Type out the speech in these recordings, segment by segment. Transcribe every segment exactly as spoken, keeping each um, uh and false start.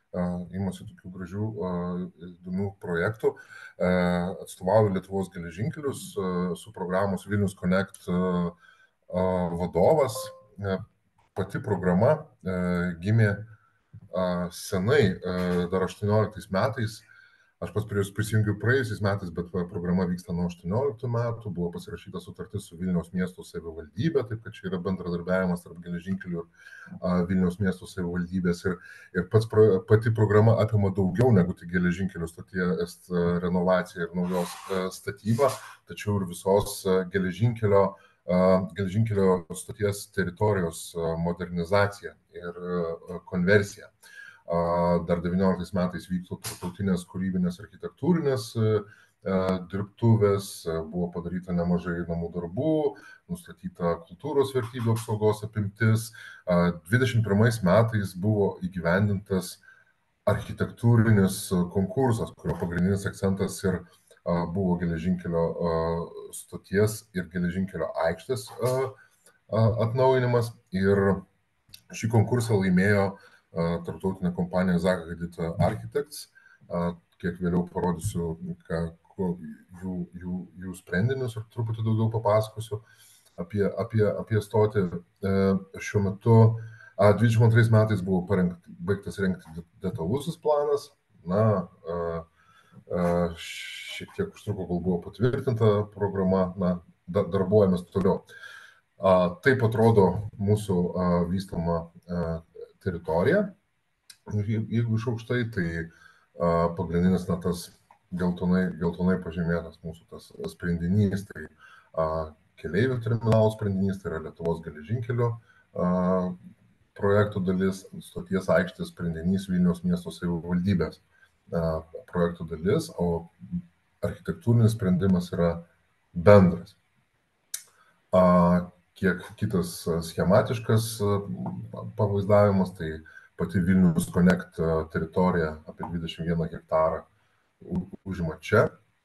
imasi tokių gražių, įdomių projektų. Atstovauju Lietuvos geležinkelius, su programos Vilnius Connect vadovas. Pati programa gimė senai, dar aštuonioliktais metais. Aš pats prie jos prisijungiau praėjusiais metais, bet programa vyksta nuo aštuonioliktų metų, buvo pasirašyta sutartis su Vilniaus miesto savivaldybė, taip kad čia yra bendradarbiavimas tarp geležinkelių ir Vilniaus miesto savivaldybės. Ir, ir pats, pati programa apima daugiau negu tik geležinkelių stoties renovaciją ir naujos statybą, tačiau ir visos geležinkelio, geležinkelio stoties teritorijos modernizacija ir konversija. Dar devynioliktais metais vyko tarptautinės kūrybinės architektūrinės dirbtuvės, buvo padaryta nemažai namų darbų, nustatyta kultūros vertybių apsaugos apimtis. dvidešimt pirmais metais buvo įgyvendintas architektūrinis konkursas, kurio pagrindinis akcentas ir buvo geležinkelio stoties ir geležinkelio aikštės atnaujinimas. Ir šį konkursą laimėjo tarptautinė kompanija Zaha Hadid Architects. Kiek vėliau parodysiu ką, jų, jų, jų sprendinius ir truputį daugiau papasakosiu apie, apie, apie stotį. Šiuo metu dvidešimt antrais metais buvo parengt, baigtas rengti detalusis planas. Na, šiek tiek užtruko, kol buvo patvirtinta programa. Na, darbuojamės toliau. Taip atrodo mūsų vystoma teritorija. Jeigu iš aukštai, tai pagrindinis na, tas geltonai, geltonai pažymėtas mūsų tas sprendinys, tai keleivių terminalų sprendinys, tai yra Lietuvos geležinkelio projektų dalis, stoties aikštės sprendinys Vilniaus miesto savivaldybės projektų dalis, o architektūrinis sprendimas yra bendras. Kiek kitas schematiškas pavaizdavimas, tai pati Vilnius Connect teritorija apie dvidešimt vieną hektarą užima čia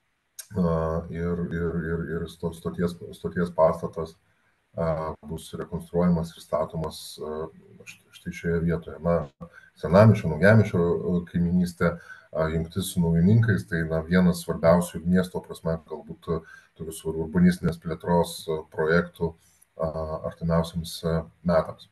ir, ir, ir, ir stoties, stoties pastatas bus rekonstruojamas ir statomas štai šioje vietoje. Na, Senamiesčio, Naujamiesčio kaiminystė, jungtis su naujininkais, tai na, vienas svarbiausių miesto prasme, galbūt tokius urbanistinės plėtros projektų artimiausiams metams.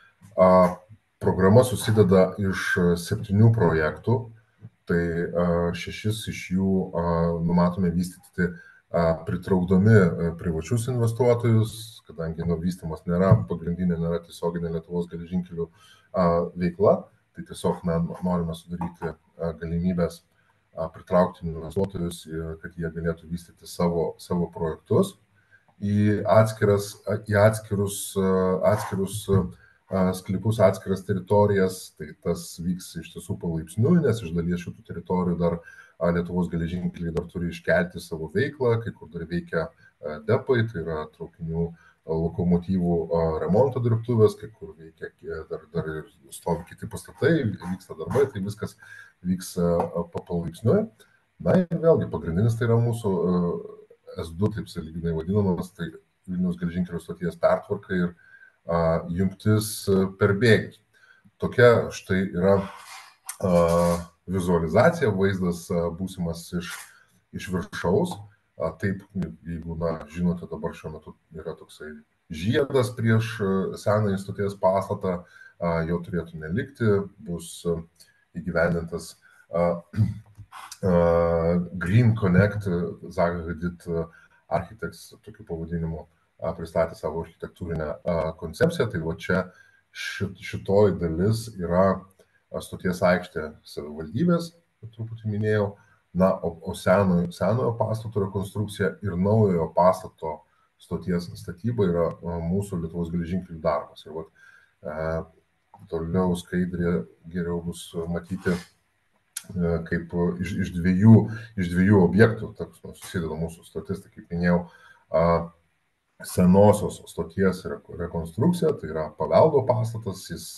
Programa susideda iš septynių projektų, tai šešis iš jų numatome vystyti pritraukdami privačius investuotojus, kadangi nu, vystymas nėra pagrindinė, nėra tiesioginė Lietuvos geležinkelių veikla, tai tiesiog na, norime sudaryti galimybės pritraukti investuotojus, kad jie galėtų vystyti savo, savo projektus į, atskiras, į atskirus, atskirus sklypus, atskiras teritorijas. Tai tas vyks iš tiesų palaipsniui, nes iš dalies šitų teritorijų dar Lietuvos geležinkeliai dar turi iškelti savo veiklą, kai kur dar veikia depai, tai yra traukinių lokomotyvų remonto dirbtuvės, kai kur veikia dar, dar ir stovi kiti pastatai, vyksta darbai, tai viskas vyks palaipsniui. Na ir vėlgi pagrindinis tai yra mūsų S du, taip sąlyginai vadinamas, tai Vilniaus geležinkelio stoties pertvarka ir a, jungtis per bėgius. Tokia štai yra a, vizualizacija, vaizdas a, būsimas iš, iš viršaus. A, taip, jeigu na, žinote, dabar šiuo metu yra toksai žiedas prieš senąjį stoties pastatą, a, jo turėtų nelikti, bus įgyvendintas a, Uh, Green Connect, Zaha Hadid Architects tokiu pavadinimu uh, pristatė savo architektūrinę uh, koncepciją. Tai va čia šit, šitoji dalis yra uh, stoties aikštė savivaldybės, truputį minėjau, na, o, o senojo, senojo pastato rekonstrukcija ir naujojo pastato stoties statyba yra uh, mūsų Lietuvos geležinkelių darbas. Ir va, uh, toliau skaidrė geriau bus matyti, kaip iš, iš, dviejų, iš dviejų objektų susideda mūsų stotis, tai kaip minėjau, senosios stoties rekonstrukcija, tai yra paveldo pastatas, jis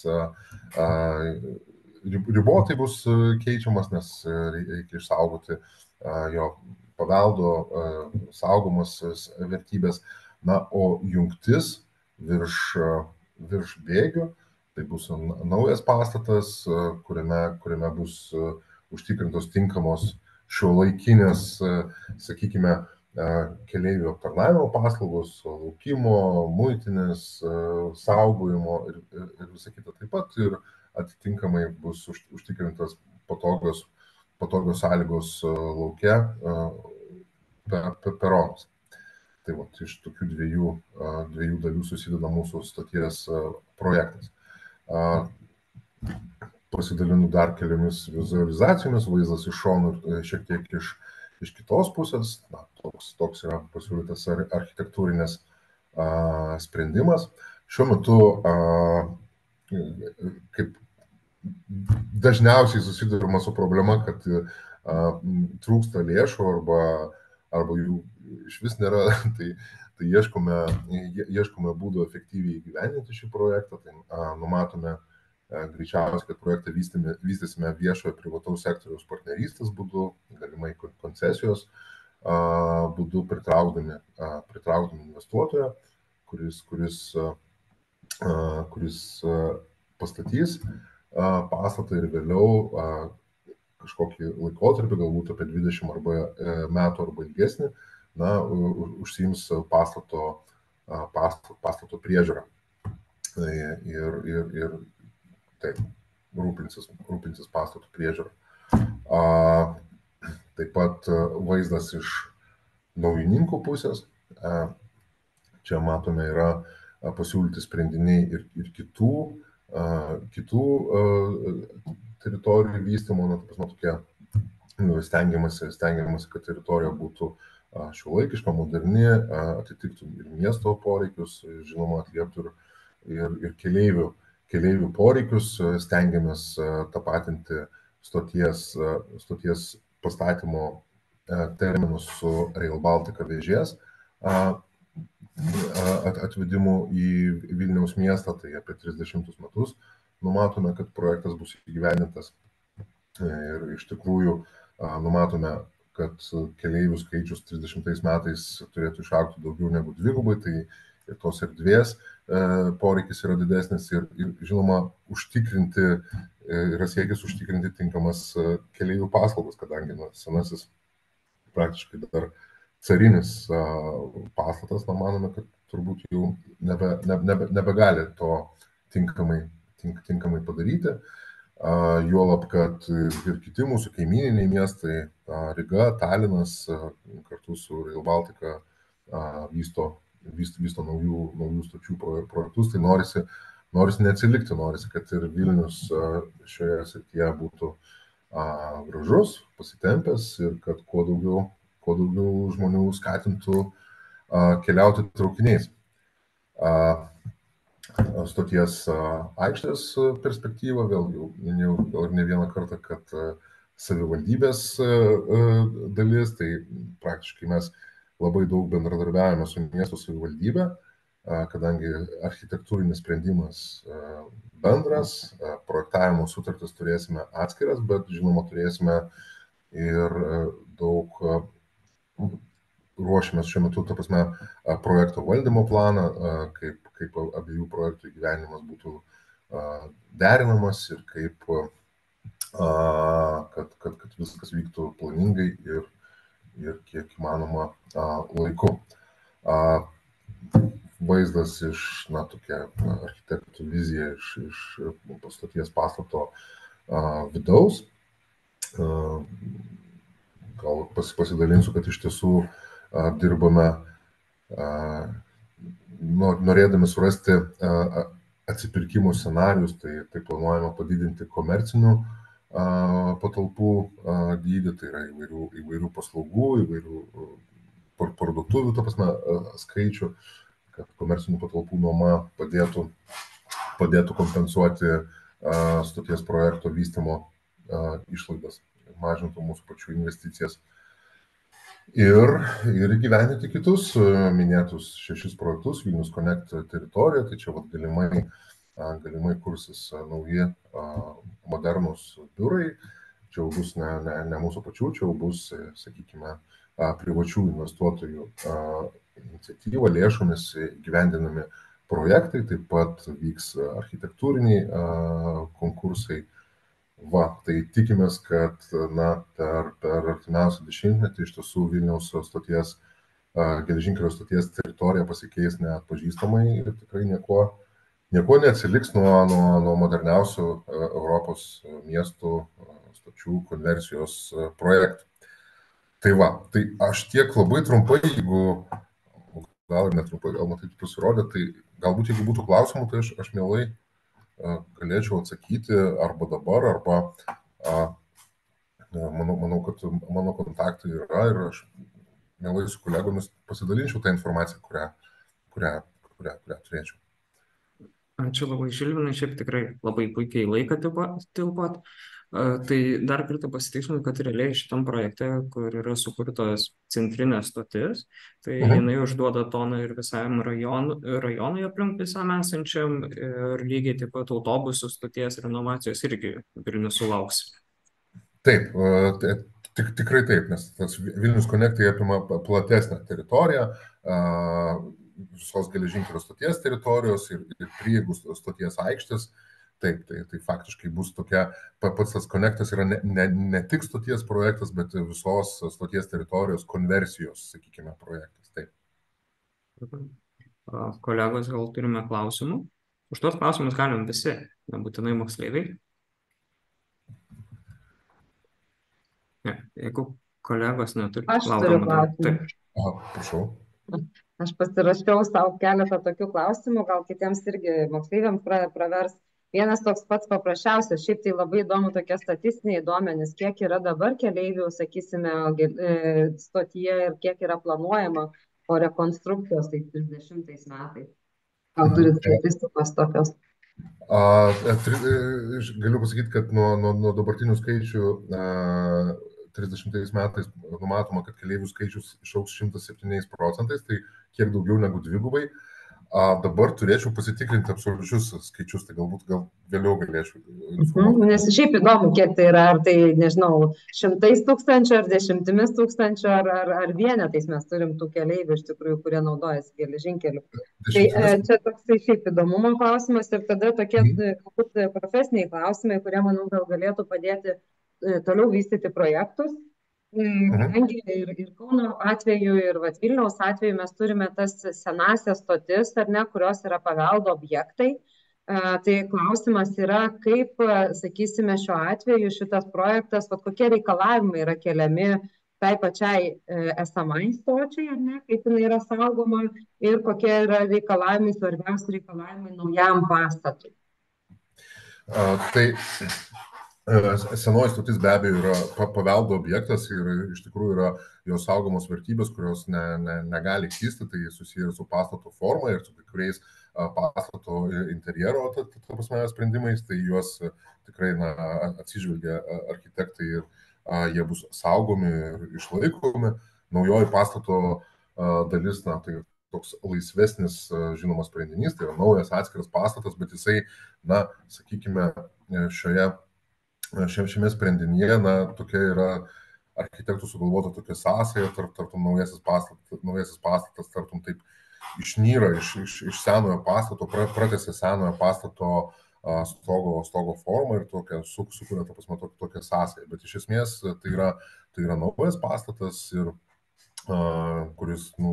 ribotai bus keičiamas, nes reikia išsaugoti jo paveldo saugomas vertybės. Na, o jungtis virš, virš bėgių, Tai bus naujas pastatas, kuriame, kuriame bus užtikrintos tinkamos šiuolaikinės, sakykime, keleivių aptarnavimo paslaugos, laukimo, muitinės, saugojimo ir, ir, ir visa kita. Taip pat ir atitinkamai bus užtikrintas patogios, patogios sąlygos lauke per, per peronus. Tai va, iš tokių dviejų, dviejų dalių susideda mūsų stoties projektas. Pasidalinu dar keliomis vizualizacijomis, vaizdas iš šonų ir šiek tiek iš, iš kitos pusės. Na, toks, toks yra pasiūlytas architektūrinės a, sprendimas. Šiuo metu, a, kaip dažniausiai susidurima su problema, kad a, trūksta lėšų arba, arba jų iš vis nėra, tai, tai ieškome, ieškome būdų efektyviai įgyvendinti šį projektą. Tai a, numatome a, greičiausiai, kad projektą vystysime, vystysime viešojo privataus sektoriaus partnerystės būdu, galimai koncesijos a, būdu pritraukdami, a, pritraukdami investuotoją, kuris, kuris, a, kuris a, pastatys a, pastatą ir vėliau a, kažkokį laikotarpį, galbūt apie dvidešimt arba, e, metų arba ilgesnį, na, užsiims pastato, pastato, pastato priežiūrą ir, ir, ir taip, rūpinsis, rūpinsis pastato priežiūrą. Taip pat vaizdas iš naujininkų pusės. Čia matome yra pasiūlyti sprendiniai ir, ir kitų, kitų teritorijų vystymo, na, taip, tokie, stengiamasi, stengiamasi, kad teritorija būtų šiuolaikiška, moderni, atitiktų ir miesto poreikius, žinoma, atlieptų ir, ir, ir keleivių, keleivių poreikius, stengiamės tapatinti stoties, stoties pastatymo terminus su Rail Baltica vėžės atvedimu į Vilniaus miestą, tai apie trisdešimtus metus numatome, kad projektas bus įgyvendintas ir iš tikrųjų numatome, kad keleivių skaičius trisdešimtais metais turėtų išaugti daugiau negu dvigubai, tai ir tos erdvės e, poreikis yra didesnis ir, ir žinoma, užtikrinti, e, yra siekis užtikrinti tinkamas keleivių paslaugas, kadangi na, senasis praktiškai dar carinis a, pastatas, na, manome, kad turbūt jau nebe, nebe, nebe, nebegali to tinkamai, tink, tinkamai padaryti. Uh, juolab, kad ir kiti mūsų kaimyniniai miestai, uh, Ryga, Talinas, uh, kartu su Rail Baltica uh, vysto, vysto, vysto naujų, naujų stočių projektus, tai norisi, norisi neatsilikti, norisi, kad ir Vilnius uh, šioje srityje būtų uh, gražus, pasitempęs ir kad kuo daugiau, kuo daugiau žmonių skatintų uh, keliauti traukiniais. Uh, stoties aikštės perspektyvą, vėl jau minėjau gal ir ne vieną kartą, kad savivaldybės dalis, tai praktiškai mes labai daug bendradarbiavame su miesto savivaldybė, kadangi architektūrinis sprendimas bendras, projektavimo sutartis turėsime atskiras, bet žinoma turėsime ir daug ruošiamės šiuo metu, ta prasme, projekto valdymo planą, kaip, kaip abiejų projektų įgyvenimas būtų derinamas ir kaip, kad, kad, kad viskas vyktų planingai ir, ir kiek įmanoma laiku. Vaizdas iš, na, tokia architektų vizija iš, iš stoties pastato vidaus. Gal pasidalinsiu, kad iš tiesų dirbame norėdami surasti atsipirkimo scenarius, tai, tai planuojama padidinti komercinių patalpų dydį, tai yra įvairių, įvairių paslaugų, įvairių parduotuvių, ta prasme, skaičių, kad komercinių patalpų nuoma padėtų, padėtų kompensuoti stoties projekto vystymo išlaidas, mažintų mūsų pačių investicijas. Ir, ir įgyvendinti kitus minėtus šešis projektus Vilnius Connect teritorijoje, tai čia vat, galimai, galimai kursis nauji modernūs biurai, čia jau bus ne, ne, ne mūsų pačių, čia jau bus, sakykime, privačių investuotojų iniciatyva, lėšomis gyvendinami projektai, taip pat vyks architektūriniai konkursai. Va, tai tikimės, kad na, per, per artimiausią dešimtmetį iš tiesų Vilniaus stoties, geležinkelio stoties teritorija pasikeis neatpažįstamai ir tikrai nieko, nieko neatsiliks nuo, nuo, nuo moderniausių Europos miestų stočių konversijos projektų. Tai va, tai aš tiek labai trumpai, jeigu gal ir netrumpai, gal matyt pasirodė, tai galbūt jeigu būtų klausimų, tai aš, aš mielai galėčiau atsakyti arba dabar, arba a, manau, manau, kad mano kontaktai yra ir aš mielai su kolegomis pasidalinčiau tą informaciją, kurią, kurią, kurią, kurią turėčiau. Ačiū labai, Žilvinai, šiaip tikrai labai puikiai laiką tilpot. Tai dar kartą pasitikslinu, kad realiai šitam projekte, kur yra sukurtos centrinės stotis, tai mhm. jinai užduoda toną ir visam rajon, rajonui aplink visam esančiam ir lygiai taip pat autobusų stoties renovacijos irgi Vilnius sulauks. Taip, tik, tikrai taip, nes tas Vilnius Connectai apima platesnę teritoriją, visos geležinkelio stoties teritorijos ir, ir prieigų stoties aikštės. Taip, tai, tai faktiškai bus tokia, pats tas konektas yra ne, ne, ne tik stoties projektas, bet visos stoties teritorijos konversijos, sakykime, projektas. Taip. Kolegos, gal turime klausimų? Už tos klausimus galim visi, nebūtinai moksleiviai. Ne, jeigu kolegos neturi. Aš turiu klausimą. Aha, prašau. Aš pasirašiau savo keletą tokių klausimų, gal kitiems irgi moksleiviams pravers. Vienas toks pats paprasčiausias, šiaip tai labai įdomu tokie statistiniai duomenys, kiek yra dabar keleivių, sakysime, stotyje ir kiek yra planuojama po rekonstrukcijos tai trisdešimtais metais. Gal turit statistikos tokios? A, galiu pasakyti, kad nuo, nuo, nuo dabartinių skaičių a, trisdešimtais metais numatoma, kad keleivių skaičius išaugs šimtas septyniais procentais, tai kiek daugiau negu dvigubai. A, dabar turėčiau pasitikrinti absoliučius skaičius, tai galbūt gal vėliau galėčiau informuoti. Nes šiaip įdomu, kiek tai yra, ar tai, nežinau, šimtais tūkstančių, ar dešimtimis tūkstančių, ar, ar, ar vienetais mes turim tų keleivių iš tikrųjų, kurie naudojasi geležinkeliu. Tai čia toksai šiaip įdomumo klausimas ir tada tokie galbūt profesiniai klausimai, kurie, manau, gal galėtų padėti toliau vystyti projektus. Kadangi ir, ir Kauno atveju, ir vat, Vilniaus atveju mes turime tas senasias stotis, ar ne, kurios yra paveldo objektai. Uh, tai klausimas yra, kaip, sakysime, šiuo atveju šitas projektas, vat, kokie reikalavimai yra keliami tai pačiai uh, esamai stočiai, ar ne, kaip jinai yra saugoma ir kokie yra reikalavimai, svarbiausi reikalavimai naujam pastatui. Uh, tai... Senoji stotis be abejo yra paveldo objektas ir iš tikrųjų yra jos saugomos vertybės, kurios ne, ne, negali kisti, tai susiję su pastato forma ir su kai kuriais pastato interjero ta, ta, ta prasme, sprendimais, tai juos tikrai na, atsižvelgia architektai ir a, jie bus saugomi ir išlaikomi. Naujoji pastato a, dalis, na, tai toks laisvesnis, žinomas sprendinys, tai yra naujas atskiras pastatas, bet jisai, na, sakykime, šioje Šiame sprendinyje, na, tokia yra architektų sugalvota tokia sąsaja, tarp, tartum naujasis pastatas, naujasis pastatas, tartum taip išnyra iš, iš, iš senojo pastato, pratęsia senojo pastato a, stogo, stogo formą ir tokia, su, sukuria, ta prasme, tokia, tokia sąsaja. Bet iš esmės tai yra, tai yra naujas pastatas, ir, a, kuris, nu,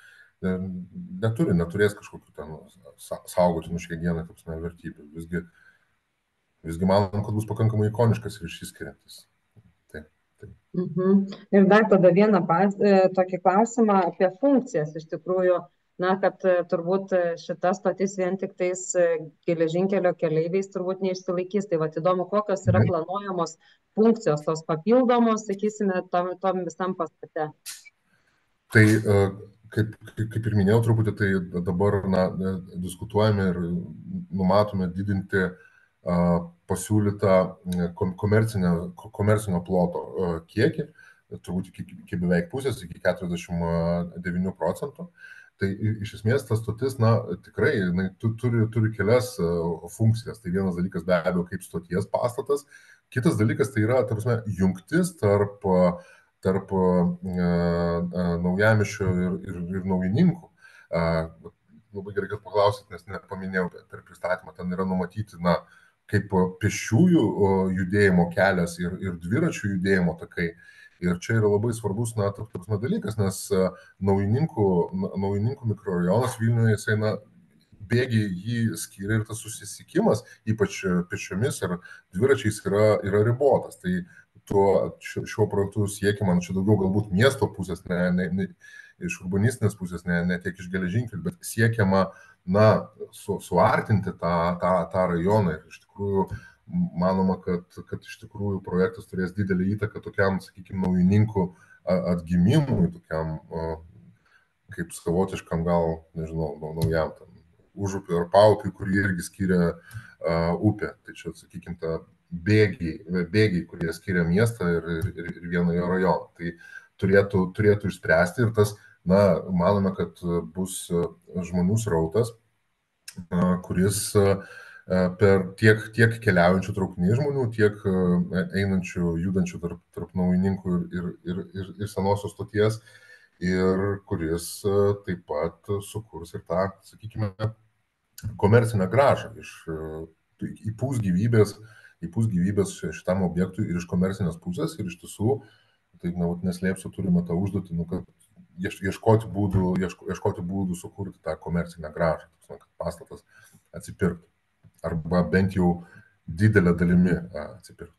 neturi, neturės kažkokių ten saugotinų šiai dienai, ta prasme, vertybių. Visgi Visgi manom, kad bus pakankamai ikoniškas ir išsiskiriantis. Taip, taip. Mhm. Ir dar tada vieną pas, tokį klausimą apie funkcijas. Iš tikrųjų, na, kad turbūt šita stotis vien tik tais geležinkelio keleiviais turbūt neišsilaikys. Tai va, įdomu, kokios yra planuojamos funkcijos, tos papildomos, sakysime, tom, tom visam pastate. Tai kaip, kaip ir minėjau truputį, tai dabar na, diskutuojame ir numatome didinti pasiūlytą komercinio, komercinio ploto kiekį, turbūt iki, iki beveik pusės, iki keturiasdešimt devynių procentų. Tai iš esmės tas stotis, na, tikrai, na, turi, turi kelias funkcijas. Tai vienas dalykas be abejo kaip stoties pastatas, kitas dalykas tai yra, ta prasme, jungtis tarp, tarp naujamiesčio ir, ir, ir naujininkų. labai gerai, kad paklausit, nes nepaminėjau per pristatymą, ten yra numatyti, na, kaip pėsčiųjų judėjimo kelias ir, ir dviračių judėjimo takai. Ir čia yra labai svarbus, na, toks dalykas, nes Naujininkų, Naujininkų mikrorajonas Vilniuje, jisai, na, bėgiai jį skiria ir tas susisiekimas, ypač pėsčiomis ar dviračiais, yra, yra ribotas. Tai tuo šiuo projektu siekiama, čia daugiau galbūt miesto pusės, ne, ne, ne, iš urbanistinės pusės, ne, ne tiek iš geležinkelių, bet siekiama, na, su, suartinti tą, tą, tą rajoną. Ir iš tikrųjų manoma, kad, kad iš tikrųjų projektas turės didelį įtaką tokiam, sakykime, Naujininkų atgimimui, tokiam kaip savotiškam gal, nežinau, naujam tam užupį ar paupį, kurį irgi skiria uh, upė. Tai čia, sakykime, ta bėgiai, bėgiai, kurie skiria miestą ir, ir, ir vieną jo rajoną. Tai turėtų, turėtų išspręsti ir tas, na, manome, kad bus žmonių srautas, uh, kuris uh, per tiek, tiek keliaujančių traukinių žmonių, tiek einančių, judančių tarp, tarp Naujininkų ir, ir, ir, ir senosios stoties, ir kuris taip pat sukurs ir tą, sakykime, komercinę grąžą, iš, įpūs gyvybės, įpūs gyvybės šitam objektui ir iš komercinės pusės, ir iš tiesų, tai na, neslėpsiu, turime tą užduotį, nu, kad ieškoti būdų, ieško, ieškoti būdų sukurti tą komercinę grąžą, kad pastatas atsipirktų. Arba bent jau didelę dalimi atsipirktų.